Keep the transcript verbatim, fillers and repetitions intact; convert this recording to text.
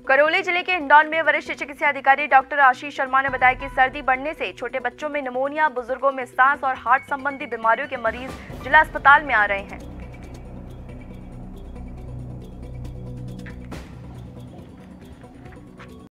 करौली जिले के हिंडौन में वरिष्ठ चिकित्सा अधिकारी डॉक्टर आशीष शर्मा ने बताया कि सर्दी बढ़ने से छोटे बच्चों में निमोनिया, बुजुर्गों में सांस और हार्ट संबंधी बीमारियों के मरीज जिला अस्पताल में आ रहे हैं।